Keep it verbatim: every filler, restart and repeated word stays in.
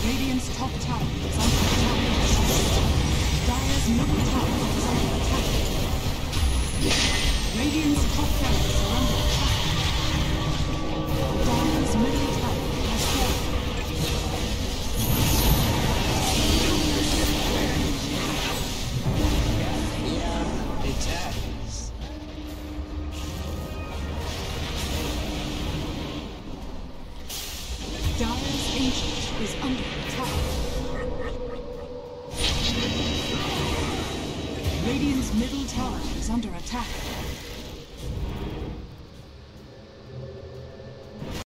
Radiant's top tower is under attack. Dire's middle tower is under attack. Radiant's top tower is under attack. Dire's middle tower has fallen. Yeah, it has. Dire's ancient is under attack. Radiant's middle tower is under attack.